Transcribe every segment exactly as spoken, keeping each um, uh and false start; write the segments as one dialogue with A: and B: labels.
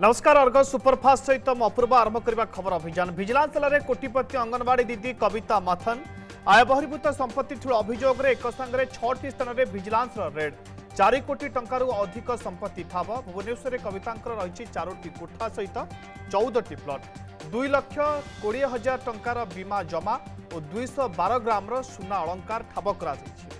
A: नमस्कार Argus superfast सहित अपूर्व आरंभ करने खबर अभियान विजिलेंस जिले में कोटिपति अंगनवाड़ी दीदी कविता माथन आय बहिर्भूत संपत्ति ठूल अभियोग में एक संगे छटी स्थान में विजिलेंस रेड चार कोटी टंकार अधिक संपत्ति ठाब भुवनेश्वर कविता रही चारोटी कोठा सहित चौदह प्लट दुई लक्ष कोड़े हजार टंकार बीमा जमा और दुईश बार ग्राम सुना अलंकार ठाब कर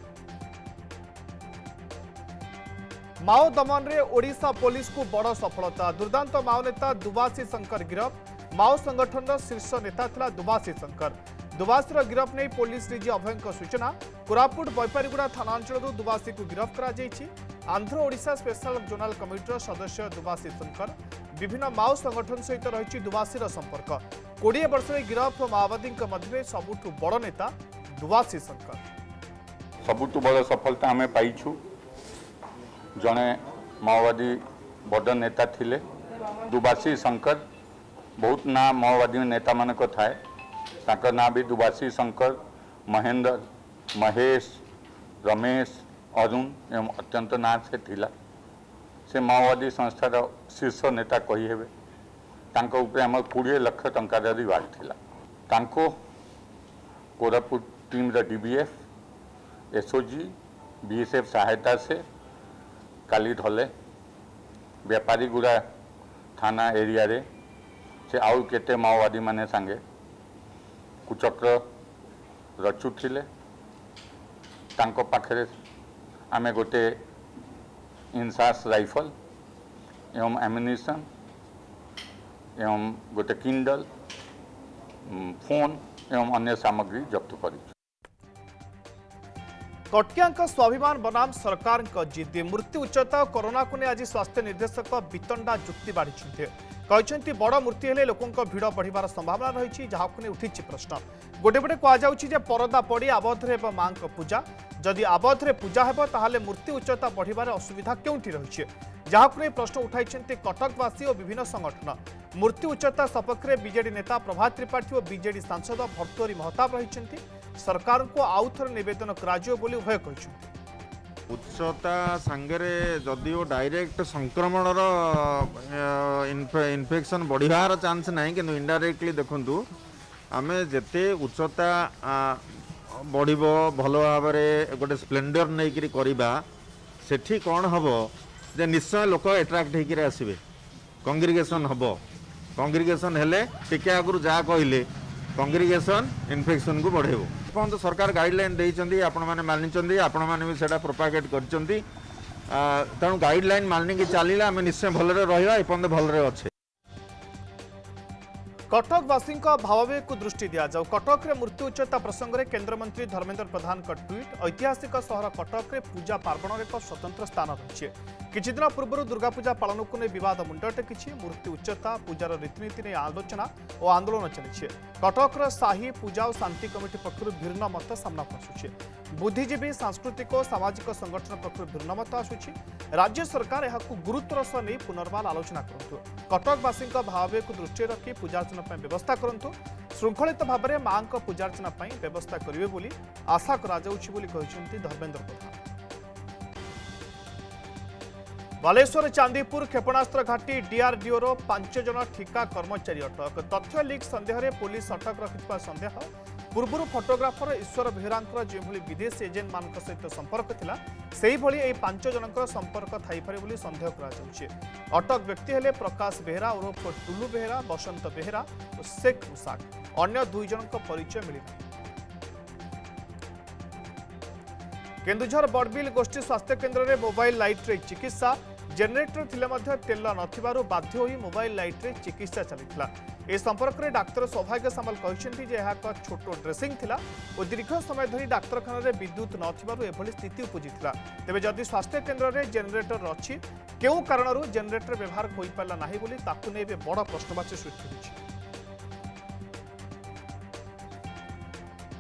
A: माओ दमन रे ओडिशा पुलिस को बड़ सफलता दुर्दांत माओ नेता दुबासी शंकर गिरफ माओ संगठन शीर्ष नेता थिला दुबासी शंकर दुबासी गिरफ नहीं पुलिस रिजी अभय सूचना कोरापुट बैपारीगुड़ा थाना अंचल दुबासी को गिरफ कर आंध्र ओडिशा स्पेशल जोनाल कमिटीर सदस्य दुबासी शंकर विभिन्न माओ संगठन सहित रही दुबासी संपर्क कोड़े वर्ष गिरफ माओवादी मध्य सबुठ बड़ नेता दुबासी शंकर
B: सबुठ बड़ सफलता आम पाइछु जड़े माओवादी बड़ नेता थिले दुबासी शंकर बहुत ना माओवादी नेता मान थाए ताकर ना भी दुबासी शंकर महेंद्र महेश रमेश अरुण एवं अत्यंत ना से थिला से माओवादी संस्थार शीर्ष नेता कही हेबे तांको ऊपर आम कोड़े लक्ष टंकार रिवार्ड थिला तांको Koraput team DBF SOG BSF सहायता से काली धले व्यापारीगुड़ा थाना एरिया रे से आउ केते माओवादी माने सांगे कुचक्र रचुथिले तांको पाखरे आमे गोटे इंसास राइफल एवं एम्युनिशन एवं गोटे किंडल फोन एवं अन्य सामग्री जब्त करी
A: कटकिया स्वाभिमान बनाम सरकार जिद मृत्यु उच्चता कोरोना को नहीं आज स्वास्थ्य निर्देशक वितंडा जुक्ति बाढ़ी बड़ मृत्यु हेले लोकों भिड़ बढ़िबार संभावना रही जहाँ को उठी प्रश्न गोटे पटे कहुचे परदा पड़ी आबद्ध हेब मां पूजा जदि आबद्ध पूजा हेब ताहले मृत्यु उच्चता बढ़िबार असुविधा क्योंटी रही जहाँ को प्रश्न उठाई कटकवासी और विभिन्न संगठन मृत्यु उच्चता सपक्ष में बीजेडी नेता प्रभात त्रिपाठी और बीजेडी सांसद भर्तृहरि महताब रही सरकार को आउ थे नवेदन कर उभय कहते
C: उच्चता सांगरे जदिओ डायरेक्ट संक्रमण इनफेक्शन बढ़िबार चांस नहीं कि इनडायरेक्टली देखु आम जिते उच्चता बढ़िबो भल भाव में गोटे स्प्लेंडर नहीं करवा सेठी कौन हम जे निश्चय लोक एट्राक्ट होकर आसबे कंग्रिगेशन हम कंग्रिगेशन हेले टिके आगु जहाँ कहले कंग्रिगेशन इन्फेक्शन को बढ़ेबो तो सरकार गाइडलाइन देइचंदी आपण माने मानिचंदी आपण माने भी सेटा प्रोपागेट करचंदी तेणु गाइडलाइन मानिक चलिला आम निश्चय भलरे रहिबा एपंद भलरे अच्छे
A: कटकवासी भावावेग को दृष्टि दि जाऊ कटक रे मृत्यु उच्चता प्रसंग में केन्द्रमंत्री धर्मेन्द्र प्रधान का ट्वीट ऐतिहासिक सहर कटक रे पूजा पार्वण एक स्वतंत्र स्थान रही किछि दिन पूर्व दुर्गा पूजा पालन को नहीं विवाद मुंड टेकी मृत्यु उच्चता पूजार रीतिनीति नहीं आलोचना और आंदोलन चली कटक शाही पूजा और शांति कमिटी पक्षर भिन्न मत सामना आसुचे बुद्धिजीवी सांस्कृतिक और सामाजिक संगठन पक्षर भिन्न मत आसुची राज्य सरकार यह गुरुत्वर सह नहीं पुनर्बार आलोचना करूँ कटकवासी भावावेग को दृष्टि रखी पूजार्चना व्यवस्था करूँ श्रृंखलित भाव में मां पूजार्चना व्यवस्था करेंगे बोली आशा कहते धर्मेन्द्र प्रधान बालेश्वर चांदीपुर क्षेपणास्त्र घाटी डीआरडीओर पांच जन ठिका कर्मचारी अटक तथ्य लीक सन्देह में पुलिस अटक रखिଥିବା सन्देह पूर्व फोटोग्राफर ईश्वर बेहरा जो विदेशी एजेंट मान सहित संपर्क थिला सेही भली एही पांच जनकर संपर्क थाईपारे बोली सन्देह करा जाउछि अटक व्यक्ति हेले प्रकाश बेहरा उर्फ टुलू बेहरा बसंत बेहरा और शेख मुसाक अन्य दुई जनक परिचय मिली केन्दुझर बड़बिल गोष्ठी स्वास्थ्य केन्द्र में मोबाइल लाइट रे चिकित्सा जेनेटर थिले मध्य तेल नथिबारु बाध्य होई मोबाइल लाइट रे चिकित्सा चलिथिला ए संपर्क में डाक्तर सौभाग्य सामल कहते जे यह छोट ड्रेसिंग थिला और दीर्घ समय धरी डाक्तखाना रे विद्युत नथिबारु एभली स्थिति उपजिथिला तेबे जदि स्वास्थ्य केन्द्र रे जेनेटर अछि केउ कारणरू जेनेटर व्यवहार होई पाला नाही बोली ताकु नै बे बड़ प्रश्नवाची सृष्टि होछि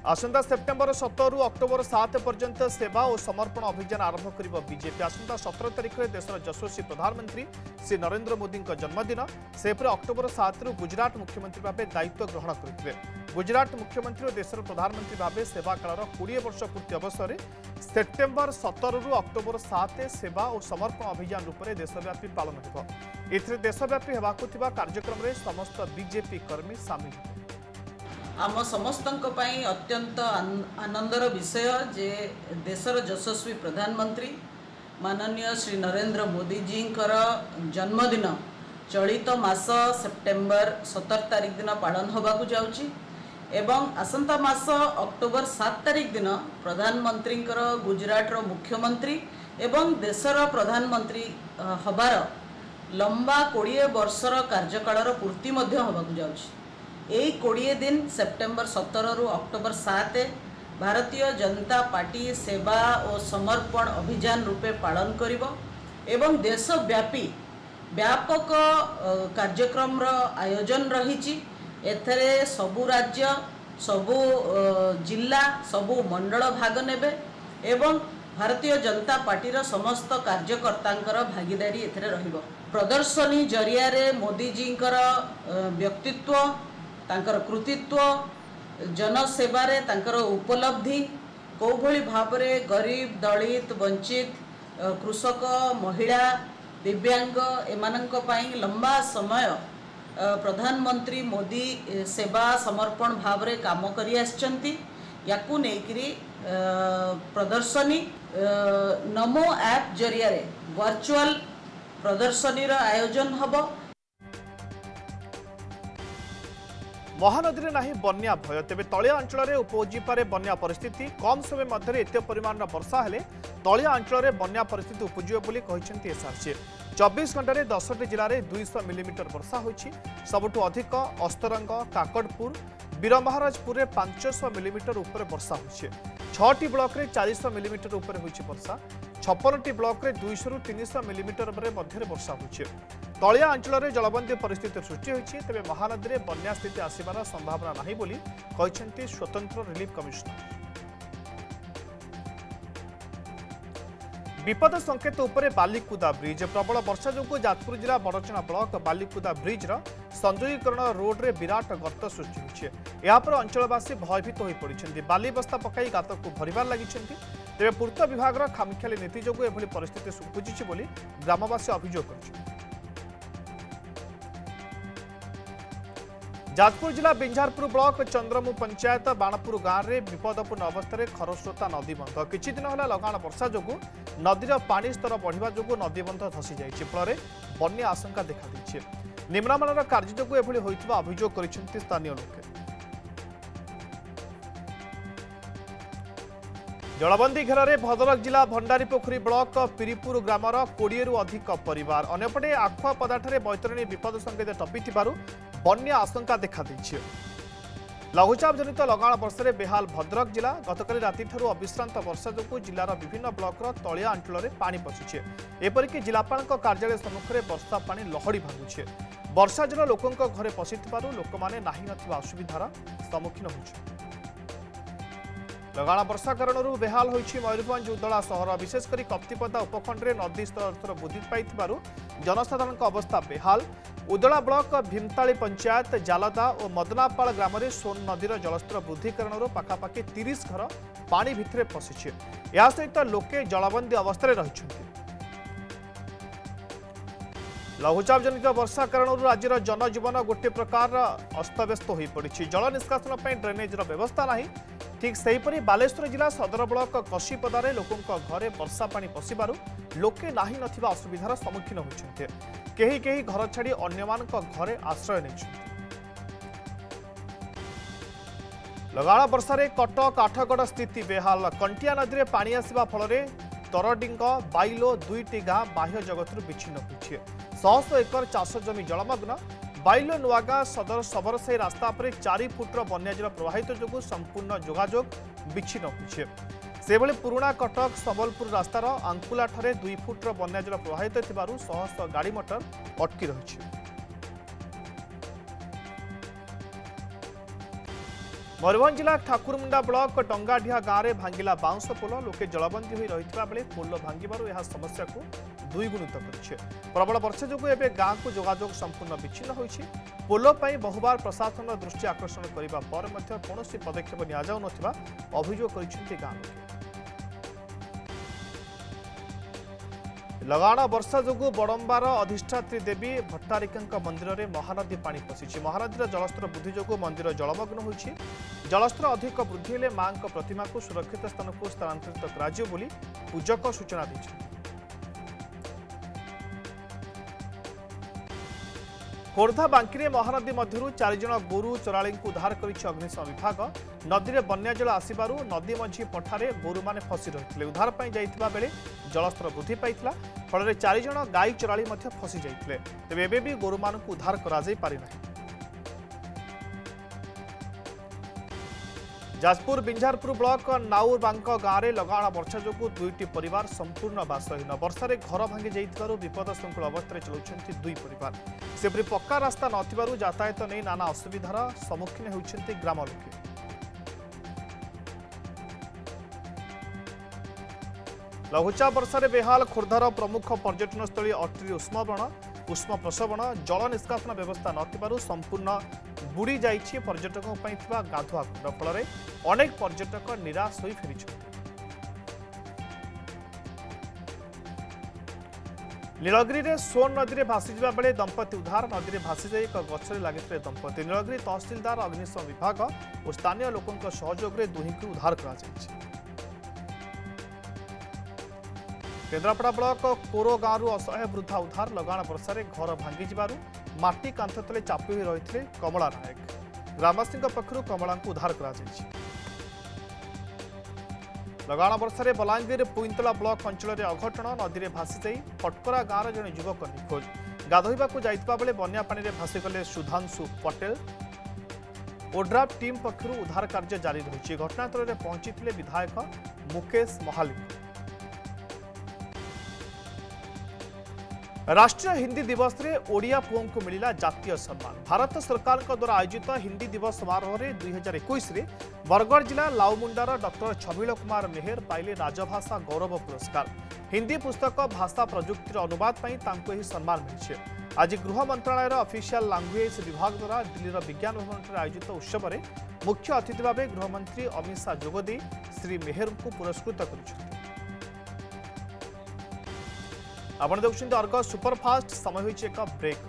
A: आसंता सेप्टेम्बर सतर रु अक्टोबर सात पर्यंत सेवा और समर्पण अभियान आरंभ कर बीजेपी। आसंता सतर तारिख में देशर यशस्वी प्रधानमंत्री श्री नरेंद्र मोदी जन्मदिन। सेपरि अक्टोबर सात रु गुजरात मुख्यमंत्री भाव दायित्व ग्रहण करते। गुजरात मुख्यमंत्री और देशर प्रधानमंत्री भाव सेवा कालर कोड़े वर्ष पूर्ति अवसर में सेप्टेम्बर सतर रु अक्टोबर सात सेवा और समर्पण अभियान रूप में देशव्यापी पालन हो। एथिरे देशव्यापी होबाकु थिबा कार्यक्रम में समस्त बीजेपी कर्मी सामिल हैं।
D: आम समस्तंक पई अत्यंत आनंदर विषय जे देशर यशस्वी प्रधानमंत्री माननीय श्री नरेंद्र मोदी जी जन्मदिन चलित मास सेप्टेम्बर सतर तारिख दिन पालन होबाकु जाउची एवं आसंता मास अक्टोबर सात तारिख दिन प्रधानमंत्री गुजरात रो मुख्यमंत्री एवं देशर प्रधानमंत्री हबार लंबा कोड़े वर्षर कार्यकालर पूर्ति मध्य होबाकु जाउची। यही कोड़े दिन सेप्टेम्बर सतर रु अक्टोबर सात भारतीय जनता पार्टी सेवा और समर्पण अभियान रूपे पालन करिबो एवं देशव्यापी व्यापक कार्यक्रम आयोजन रही। एथरे सबु राज्य सबु जिला सबु मंडल भाग नेबे एवं भारतीय जनता पार्टी समस्त कार्यकर्ता भागीदारी एथरे रहिबो। प्रदर्शनी जरिया रे मोदी जी व्यक्तित्व तांकर कृतित्व जनसेवारे तांकर उपलब्धि कौ भली भावरे गरीब दलित वंचित कृषक महिला दिव्यांग एमानंक पई लंबा समय प्रधानमंत्री मोदी सेवा समर्पण भावरे काम करि आछंती। याकू नेकरी प्रदर्शनी नमो ऐप जरिया रे वर्चुअल प्रदर्शनी रा आयोजन हबो।
A: महानदी में नहीं बन्या भय तेज तलिया अंचल में उपजी पारे बन्या परिस्थिति। कम समय मध्य एत परिमाण वर्षा हेले तलिया अंचल में बन्या परिस्थिति उपजिव बोली कहते एसआरसी। चौबीस घंटे दसटी जिले में दुईश मिलीमीटर वर्षा होइछि। सबुठु अधिक अस्तरंग काकड़पुर वीरमहाराजपुर में पांचश मिलीमीटर उपर वर्षा होइछि। छटी ब्लॉक में चारिश मिलीमीटर उपर होइछि वर्षा। छप्पन ब्लॉक में दुईश रु तीनश मिलीमीटर मध्य वर्षा होइछि। तलिया अंचल में जलबंदी परिस्थिति सृष्टि होइछि। तेबे महानदी में बन्या स्थिति आसिबार संभावना नहीं बोली कहते स्वतंत्र रिलीफ कमिशनर। विपद संकेत उपरे बालिकुदा ब्रिज। प्रबल वर्षा जो जाजपुर जिला बड़चना ब्लॉक बालिकुदा ब्रिज संजोगीकरण रोड रे विराट गर्त सृष्टि होइछि। यापर अंचलवासी भयभीत हो पड़ते। बाली बस्ता पकाई गात को भरबार लगी। तेज पूर्त विभाग खामखियाली नीति जो एभली परिस्थिति सुपुजिछि बोली ग्रामवासी अभियोग कर। जाजपुर जिला बिंझारपुर ब्लॉक चंद्रमु पंचायत बाणपुर गाँव में विपदपूर्ण अवस्था खरस्रोता नदीबंध। किछि दिन होला लगाण वर्षा जो नदीर पानी स्तर बढ़िबा जो नदीबंध धसी जाइछि। फल बन्या आशंका देखा देछि। निम्नमानर कार्य जो एभली होइथिबा अभियोग करिसेंति स्थानीय लोके। जलबंदी घेर भद्रक जिला भंडारीपोखरी ब्लॉक पिरीपुर ग्रामर कोड़े रु अधिक परिवार। अन्यपटे आखुआपदाठारे बैतरणी विपद संकेत टपिथिबारु बन्या आशंका देखा देछि। लघुचाप जनित लगाण वर्षा बेहाल भद्रक जिला। गतकाली राति ठारू अविश्रांत वर्षा जो जिलार विभिन्न ब्लॉकर तलिया अंचल में पानी पशिछे। एपरिक जिलापाल कार्यालय सम्मुख में वर्षा पानी लहड़ी भांगुछे। वर्षा जल लोकों घरे पशिथिबारु लोकमाने नाही नथिबा असुविधार सम्मुखीन होइछे। लगाण वर्षा कारण बेहाल होइछि मयूरभंज उदला सहर। विशेषकर कप्तिपदा उपखंड में नदी स्तर वृद्धि पाइथिबारु जनसाधारण अवस्था बेहाल। उदला ब्लॉक भीमताली पंचायत जालदा और मदनापाल ग्राम में सोन नदीर जलस्तर वृद्धि कारण पाखापाखि तीस घर पानी भितर पशिछे। या सहित लोके जलबंदी अवस्था रही। लघुचाप जनित वर्षा कारण राज्यर जनजीवन गोटे प्रकार अस्तव्यस्त हो पड़ी। जल निष्कासन पर ड्रेनेजर व्यवस्था नहीं। ठीक सेहीपरि बालेश्वर जिला सदर ब्लॉक कशीपदारे लोकों घरे वर्षा पानी पशिबारु लोके नाही नथिबा असुविधार सम्मुखीन होइछन्ते। केही केही घर छाड़ी अन्यमानक घरे आश्रय नेछन्ते। लगाण वर्षारे कटक आठगड़ स्थिति बेहाल। कंटिया नदी में पानी आसिबा फलरे तरडिंग बाइलो दुईटी गाँ बाह्य जगतरू विच्छिन्न होइछे। शह शह एकर चाष जमी जलमग्न। बाइलो नुआगाँ सदर सबरसाही रास्ता पर चारि फुट्र बन्याजल प्रवाहित जो संपूर्ण जोगाजोग विच्छिन्न होइछे। सेभଳି पुराणा कटक संबलपुर रास्तार आंकुला ठारे दुई फुट्र बन्याजल प्रवाहित थिबारु शह शह गाड़ी मोटर अटकी रहिछे। मयूरभंज जिला ठाकुरमुंडा ब्लॉक डंगाढिया गाँव में भांगिला बाउंस पोल लोके जलबंदी हो रही बेले पोल भांगवर यह समस्या को दुईगुणित कर प्रबल वर्षा जो एवं गाँव को जोगाजोग संपूर्ण विच्छिन्न होती पोल पर बहुबार प्रशासन दृष्टि आकर्षण करने पर कौन पदक्षेप नियाजाउनथिबा अभियोग कर गाँव लोके लगाण वर्षा जोगु बड़ंबार अधिष्ठात्री देवी भट्टारिका मंदिर में महानदी पानी पशिଛି महानदी जलस्तर वृद्धि जोगु मंदिर जलमग्न होइछि जलस्तर अधिक वृद्धि हेले मां प्रतिमा को सुरक्षित स्थान को स्थानांतरित कराजियो बोली पूजक सूचना दैछि। खोर्धा बांकी महानदी मध्य चार जन गोरु चराली उद्धार कर अग्निशम विभाग नदी में बन्या जल आसबार नदी मझी पठारे गोरु मैंने फसी रही उद्धार जाइथिबा बेले जलस्तर वृद्धि पाइथिला फल चार जन गाई चराली फसी जाइथिले तेबे एबे भी गोरु मानकु उद्धार करा जाई पारि नाही। जाजपुर बिंझारपुर ब्लॉक नाउर बांक गाँव में लगाण वर्षा जो दुईटी परिवार संपूर्ण बासहीन वर्षा घर भांगी जाइथिबारु विपद संकुल अवस्था चलाउछन्ति दुई परिवार सेपरि पक्का रास्ता नथिबारु यातायात नहीं नाना असुविधार सम्मुखीन होउछन्ति ग्राम लोके। लघुचाप वर्षा बेहाल खोर्धार प्रमुख पर्यटन स्थली अट्री उष्मवण उष्म प्रसवण जल निष्कासन व्यवस्था नथिबारु संपूर्ण बुड़ी जाइछि पर्यटकों पई थिबा गाधुआ कुंड फल अनेक पर्यटक निराश होई फेरिछन्ति। नीलगिरी में सोन नदी में भासी जा बेले दंपति उद्धार नदी में भासी जाई एक गछरे लागिथिले दंपति नीलगिरी तहसीलदार अग्निशम विभाग और स्थानीय लोकों सहयोग में दुही को उद्धार करा जाइछि। केन्द्रापड़ा ब्लॉक कोरो गाँव असहाय वृद्धा उद्धार लगाण वर्षा घर भांगी जबारु माटी कांथ तले चापी होई रहिथिले कमला नायक ग्रामवासी पक्षरु कमला को उद्धार करा जाइछि। लगाण वर्षा बलांगीर पुइंतला ब्लॉक अंचल में अघटन नदी में भासी जाई फटकरा गाँव जड़े युवक निखोज गाधोइबा को जाइतबा बेले बन्या पानी में भासीगले सुधांशु पटेल ओड्राफ टीम पक्षरु उद्धार कार्य जारी रही घटनास्थल में पहुंची विधायक मुकेश महालिक। राष्ट्रीय हिंदी दिवस रे ओडिया पुओं को मिला जातीय सम्मान भारत सरकार द्वारा आयोजित हिंदी दिवस समारोह में दुई हजार इक्कीस बरगढ़ जिला लाउमुंडार डॉक्टर छबिल कुमार मेहर पाइले राजभाषा गौरव पुरस्कार हिंदी पुस्तक भाषा प्रजुक्तिर अनुवाद पर तांको सम्मान मिली। आज गृह मंत्रालय ऑफिशियल लैंग्वेज विभाग द्वारा दिल्ली विज्ञान भवन में आयोजित उत्सव में मुख्य अतिथि भाव गृहमंत्री अमित शाह जोगदे श्री मेहर को पुरस्कृत कर आपण देखुछन्ति अर्ग सुपरफास्ट समय होइछ एक ब्रेक।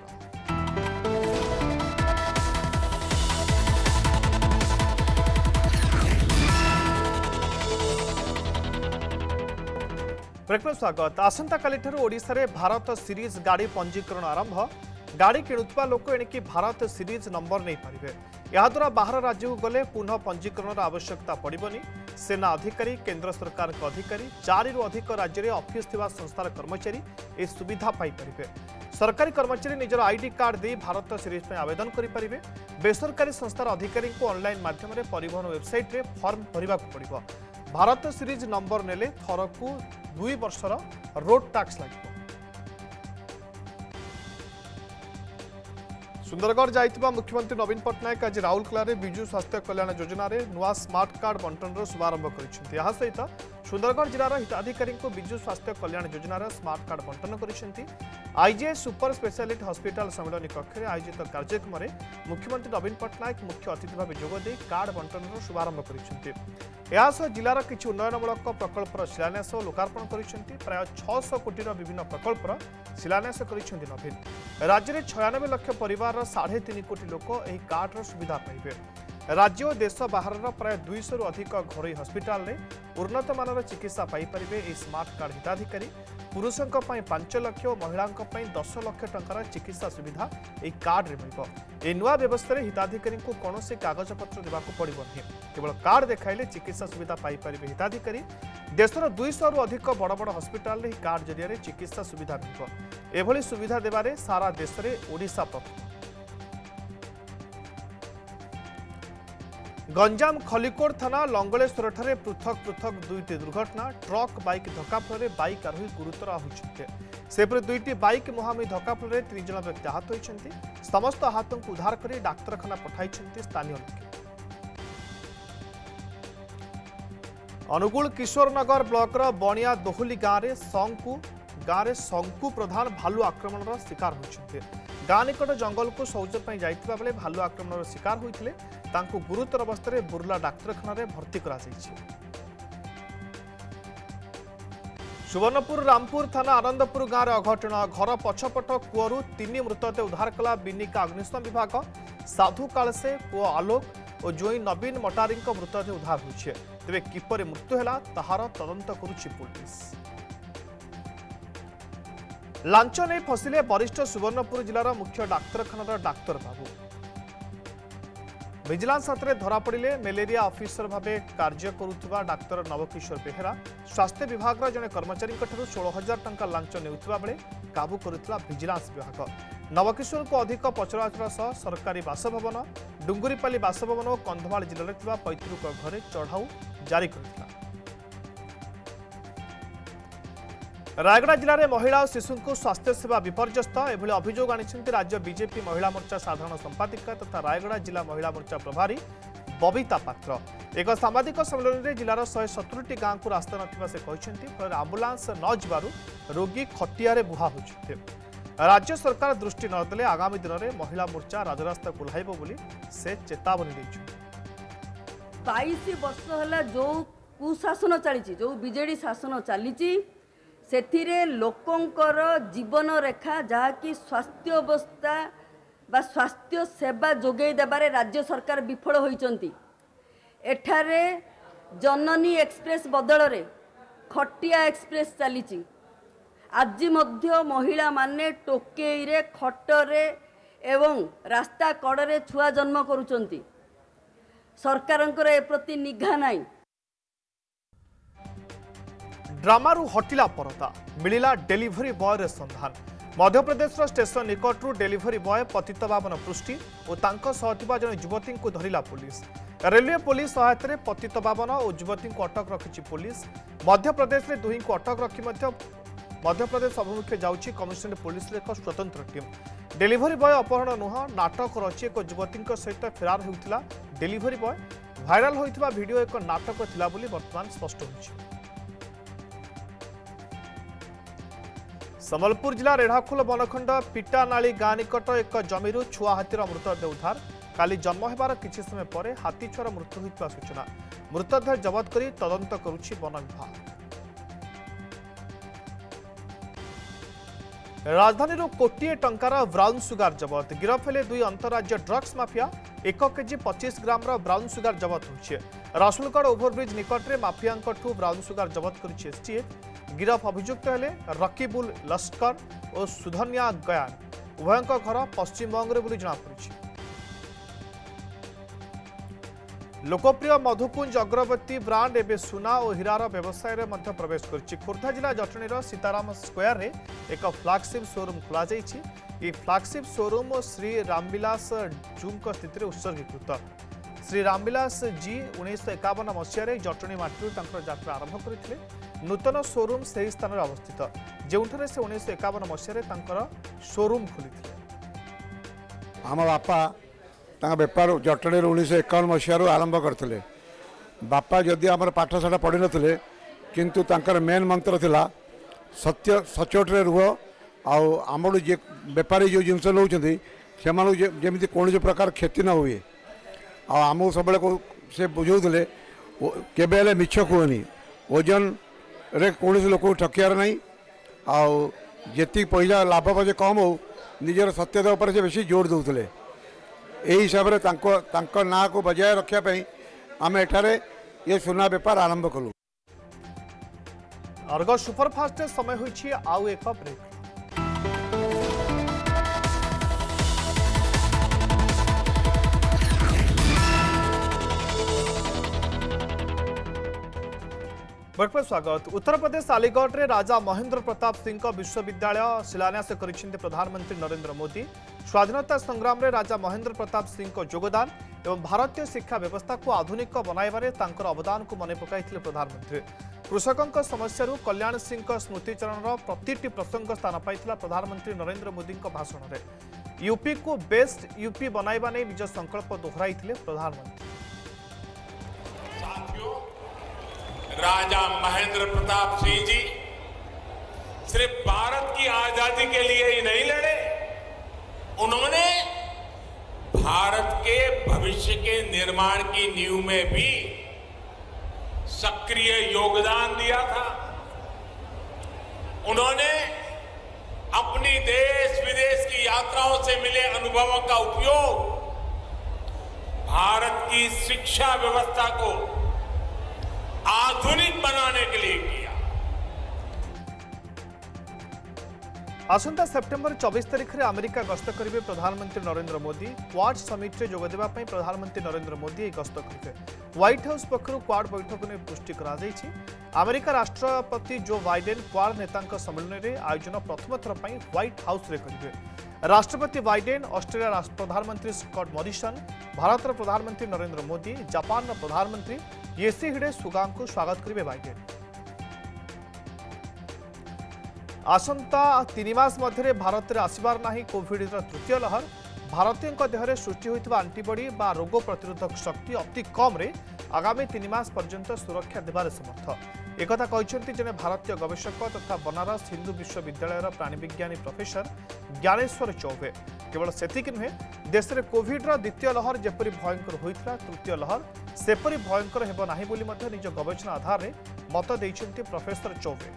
A: ब्रेक में स्वागत। आसंता काली ठारू ओडिशा रे भारत सीरीज गाड़ी पंजीकरण आरंभ गाड़ी किणुवा लोक एणिकी भारत सीरीज नंबर नहीं पारे याद्वारा बाहर राज्य को गले पुनः पंजीकरण आवश्यकता पड़ोनी सेना अधिकारी केंद्र सरकार अधिकारी चारि रु अधिक राज्य में ऑफिस थिबा संस्थार कर्मचारी ए सुविधा पाई परिबे। सरकारी कर्मचारी निजर आईडी कार्ड दे भारत सीरीज में आवेदन करें बेसरकारी संस्थार अधिकारी को ऑनलाइन माध्यम परिवहन वेबसाइट रे फॉर्म भरवा पड़ो भारत सीरीज नंबर नेले थरकू दुई वर्षर रोड टैक्स लगे। सुंदरगढ़ जाइथिबा मुख्यमंत्री नवीन पट्टनायक आज राउरकेला रे बिजु स्वास्थ्य कल्याण योजना रे नुआ स्मार्ट कार्ड बंटन शुभारंभ करिसेंति। यहा सहित सुंदरगढ़ जिलार हिताधिकारी को बिजु स्वास्थ्य कल्याण योजना स्मार्ट कार्ड बंटन करिसेंति। आईजीएस सुपर स्पेशलिटी हॉस्पिटल सम्मेलन कक्ष में आयोजित कार्यक्रम में मुख्यमंत्री नवीन पट्टनायक मुख्य अतिथि भाव जोगदे कार्ड बंटन शुभारंभ करिसेंति। यासह जिलार किछि उन्नयनमूलक प्रकल्पर शिलान्यास और लोकार्पण करिसेंति। प्राय छह सौ कोटीर विभिन्न प्रकल्पर शिलान्यास करिसेंति नवीन। राज्य में छियानबे लाख परिवार साढ़े तीन कोटी लोक एही कार्डर सुविधा पाइबे। राज्य और देश बाहर प्राय दुईश रु अधिक घरोई हस्पिटाल में उन्नत मानर चिकित्सा पाइपारे यह स्मार्ट कार्ड हिताधिकारी पुरुषों पांच लाख और महिला दस लाख टंकार चिकित्सा सुविधा यह कार्ड मिल नुआ व्यवस्था हिताधिकारी को कौन से कागजपत्र देवाक पड़ो नहीं केवल कार्ड देखाइले चिकित्सा सुविधा पाइपारे हिताधिकारी देशर दुईश रु अधिक बड़ बड़ हस्पिटाल में कार्ड जरिए चिकित्सा सुविधा मिल एभली सुविधा देवारे सारा देश में ओडिशा प्रथम। गंजाम खलिकोट थाना लंगलेश्वर ठारे पृथक पृथक दुईटी दुर्घटना ट्रक बाइक धक्का फल बाइक आरोही गुरुतर होती सेपरि दुईटी बाइक मुहांमुही धक्का फल तीन जन व्यक्ति आहत होती समस्त आहत को उद्धार कर डाक्तरखाना पठाई स्थानीय लोक। अनुगुल किशोरनगर ब्लॉकर बणिया दोहली गाँव में शंकु गाँव में शंकु प्रधान भालू आक्रमण शिकार होते गाँ निकट जंगल को शौचपाई जाइतिबा बेले भालू आक्रमण शिकार होते गुरुतर अवस्था बुर्ला डाक्तरखाना भर्ती करा सुवर्णपुर रामपुर थाना आनंदपुर गाँव अघटन घर पछपट कूअरु तीन मृतदेह उद्धार कला बिनिका अग्निशम विभाग साधु कालसे पुओ आलोक और जोई नवीन मटारी मृतदेह उद्धार होइछे तेबे किपरि मृत्यु हैला ताहार तदंत करुछि पुलिस। लांच नहीं फसिले वरिष्ठ सुवर्णपुर जिलार मुख्य डाक्तरखानार डाक्तर बाबू विजिलेंस हाथ में धरा पड़े मेलेरिया ऑफिसर भावे कार्य करुवा डाक्तर नवकिशोर बेहेरा स्वास्थ्य विभाग जड़े कर्मचारी षोलह हजार टंका लांच नेउथिबा बेले काबू करुथिला विजिलेंस विभाग नवकिशोर को अधिक पचराउचरा सह सरकारी बासभवन डुंगुरीपाली बासभवन और कंधमाल जिले में पैतृक घरे चढ़ाऊ जारी करुथिला। रायगड़ा जिले में महिला और शिशु को स्वास्थ्य सेवा विपर्यस्त एभली अभियोग आनी राज्य बीजेपी महिला मोर्चा साधारण संपादिका तथा रायगड़ा जिला महिला मोर्चा प्रभारी बबिता पात्र एक सांबादिक सम्मेलन में जिलार शहे सतुरी गाँव को रास्ता ना से फल आंबुलांस न जारू रोगी खटिया बुहा होते राज्य सरकार दृष्टि नदेले आगामी दिन में महिला मोर्चा राजरास्ता ओह्लाइब बोली से चेतावनी देइछु।
E: बाईस वर्ष है जो कुशासन चली जो बीजेडी शासन चली सेथिरे लोकंकर जीवन रेखा जहाँकि स्वास्थ्य अवस्था बा स्वास्थ्य सेवा जोगई देबारे राज्य सरकार विफल होइचंती। एठारे जननी एक्सप्रेस बदल रे खटिया एक्सप्रेस चली आज मध्य महिला माने टोकेई रे खटरे एवं रास्ता कड़े छुआ जन्म करुचंती सरकारंकर ए प्रति निघा नाई।
A: ड्रामारू हटिला परदा मिलिला डेलीवरी बॉय संधान मध्यप्रदेश स्टेशन निकटू डेलीवरी बॉय पतितपावन पृष्टि और तांको सहथिबा जने युवती को धरिला पुलिस रेलवे पुलिस सहायता पतितपावन और युवती को अटक रखिछि पुलिस मध्यप्रदेश में दुही को अटक रखी मध्यप्रदेश अभिमुखे जाउछि कमिशनरेट पुलिस एक स्वतंत्र टीम डेलीवरी बॉय अपहरण नुह नाटक रची एक युवती सहित फेरार होउथिला डेलीवरी बॉय भाइराल होइथिबा वीडियो एक नाटक थिला बोली वर्तमान स्पष्ट होइछि। संबलपुर जिला रेढ़ाखोल बनखंड पिटानाली गाँ निकट एक जमीरू छुआ हाथीर मृतदेह उद्धार काली जन्म होबार किछि समय पर हाथी छुआर मृत्यु होइतिबा सूचना मृतदेह जबत करी तदंत करुछि वन विभाग। राजधानी कोटिए टंकार ब्राउन सुगार जबत गिरफ हेले दुई अंतरराज्य ड्रग्स माफिया एक केजी पच्चीस ग्राम ब्राउन सुगार जबत होइछे रसुलगढ़ ओभरब्रिज निकट में माफिया ब्राउन सुगार जबत करिछि एसटीएफ गिरफ अभियुक्त हेले रकीबुल लश्कर और सुधन्या गयान उभयों घर पश्चिमबंग में जमापड़ी। लोकप्रिय मधुकुंज अग्रवर्ती ब्रांड एवं सुना और हीरार व्यवसाय में प्रवेश कर खोर्धा जिला जटणीर सीताराम स्क्वायर में एक फ्लैगशिप शोरूम खोल फ्लैगशिप शोरूम श्री रामविलास जूं स्थित उत्सर्गीकृत श्री रामविलास जी उन्नीस एकावन मसीह जटणी माटी यात्रा आरंभ करते नूतन शोरूम से ही स्थान अवस्थित जो से उन्नीस एकावन मसीह शोरूम खोली
F: आम बापा बेपार जटणी उन्नीस एकावन मसीह आरंभ करते बापा जदि आम पाठशाला पढ़ी नथिले किंतु तांकर मेन मंत्र थिला सत्य सचोटे रुह आमर जे बेपारी जो जिनस नौ जमी कौन प्रकार क्षति न हुए आमको सब से बुझाऊे केबे मिछ कहनी ओजन रे कौन लोक ठकियार ना आती पैसा लाभ पजे कम हो निजर सत्यता उपर से बेसी जोर दौले यही हिसाब से ना को बजाय रखापी आम एठारे ये सुना बेपार आरंभ कलु।
A: अर्गस सुपरफास्ट समय होइछि आउ एक ब्रेक। बड़े स्वागत। उत्तर प्रदेश अलीगढ़ में राजा महेंद्र प्रताप सिंह विश्वविद्यालय शिलान्यास करिसेंति प्रधानमंत्री नरेंद्र मोदी। स्वाधीनता संग्राम में राजा महेंद्र प्रताप सिंह को योगदान एवं भारतीय शिक्षा व्यवस्था को आधुनिक बनाइबारे तांकर अवदान को मन पकाइथिले प्रधानमंत्री। कृषकों समस्या कल्याण सिंह स्मृतिचरण प्रतिटी प्रसंग स्थान पाइथिला प्रधानमंत्री नरेंद्र मोदी भाषण में। यूपी को बेस्ट यूपी बनाइबा नै निज संकल्प दोहराइथिले प्रधानमंत्री।
G: राजा महेंद्र प्रताप सिंह जी सिर्फ भारत की आजादी के लिए ही नहीं लड़े, उन्होंने भारत के भविष्य के निर्माण की नींव में भी सक्रिय योगदान दिया था। उन्होंने अपनी देश विदेश की यात्राओं से मिले अनुभवों का उपयोग भारत की शिक्षा व्यवस्था को आधुनिक बनाने के लिए किया।
A: आसंता सेप्टेम्बर चौबीस तारिख में अमेरिका गस्त करेंगे प्रधानमंत्री नरेंद्र मोदी। क्वाड समिट में जोगदेवा प्रधानमंत्री नरेंद्र मोदी यह गस्त करेंगे। व्हाइट हाउस पक्षर क्वाड बैठक में पुष्टि कर अमेरिका राष्ट्रपति जो बाइडेन क्वाड नेता सम्मेलन में आयोजन प्रथम थर पर व्हाइट हाउस में करेंगे। राष्ट्रपति बाइडेन, ऑस्ट्रेलिया प्रधानमंत्री स्कॉट मॉरिसन, भारत प्रधानमंत्री नरेंद्र मोदी, जापान प्रधानमंत्री योशिहिडे सुगा को स्वागत करेंगे बाइडेन। आसंता तीन मास मध्य भारत में आसबार ना कोविड तृतीय लहर। भारतीयों देहरे सृष्टि होता आंटीबॉडी बा रोग प्रतिरोधक शक्ति अति कम रे आगामी तीन मास पर्यंत सुरक्षा देवारे समर्थ। एक कहते जने भारतीय गवेषक तथा बनारस हिंदू विश्वविद्यालय प्राणीविज्ञानी प्रोफेसर ज्ञानेश्वर चौबे। केवल सेतिक नुहे, देश में कोविड द्वितीय लहर जेपरी भयंकर होता तृतीय लहर सेपरी भयंकर हेब नाही बोली मध्य निज गवेषणा आधार में मत देइछन्ति प्रोफेसर चौबे।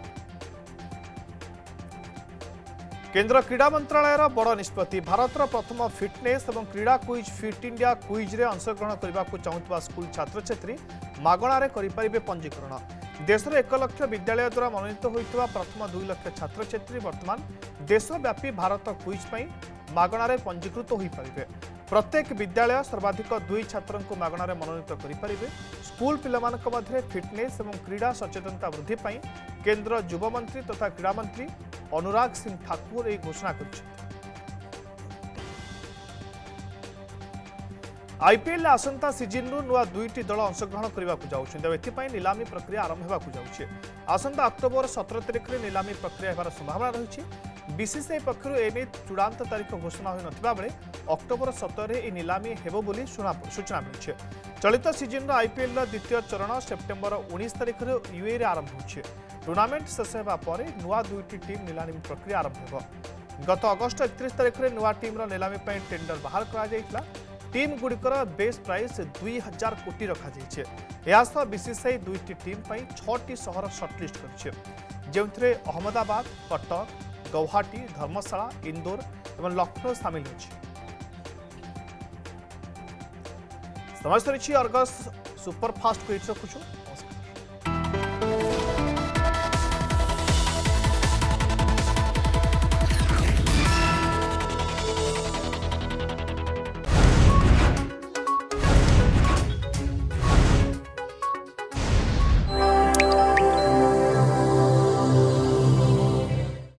A: केंद्र क्रीड़ा मंत्रालय बड़ निष्पत्ति। भारतर प्रथम फिटनेस और क्रीड़ा क्विज फिट इंडिया क्विज रे अंशग्रहण करने को चाहूबा स्कूल छात्र छात्री मागणार करें पंजीकरण। देशर एक लक्ष विद्यालय द्वारा मनोनीत होता प्रथम दुई लक्ष छात्र छात्री वर्तमान देशव्यापी भारत क्विज मागणार पंजीकृत हो पारे। प्रत्येक विद्यालय सर्वाधिक दुई छात्र को मागणार मनोनीत करें। स्कूल पिलामानक मध्य फिटनेस और क्रीड़ा सचेतनता वृद्धि केंद्र युवा मंत्री तथा क्रीड़ा मंत्री अनुराग सिंह ठाकुर यह घोषणा कर। आईपीएल आसंता सीजन रु नुआ दुईटी दल अंशग्रहण करने को जाऊँ। नीलामी प्रक्रिया आरंभ होगा जाऊँगी। आसंता अक्टोबर सतर तारिख में नीलामी प्रक्रिया होगार संभावना रही। बीसीसीआई पक्षर एने चूड़ांत तारीख घोषणा हो नथिबा बेले अक्टोबर सतर में नीलामी हेबो बोली सूचना मिली। चलित सीजन आईपीएल द्वितीय चरण सेप्टेम्बर उन्नीस तारिख में यूए रे आरंभ हो। टूर्नामेंट शेष होगा पर नुआ दुईटी टीम नीलामी प्रक्रिया आरंभ हो। गत अगस्ट एकतीस तारिख में नुआ टीम नीलामी टेंडर बाहर करा टीम गुड़िकर बेस प्राइस दुई हजार कोटी रखा। बीसीसीआई दुईटी टीम छटी सहर सर्टलिस्ट कर अहमदाबाद, कटक, गौहाटी, धर्मशाला, इंदौर और लखनऊ सामिल हो। समय सरी अर्गस सुपरफास्ट को रखुछु।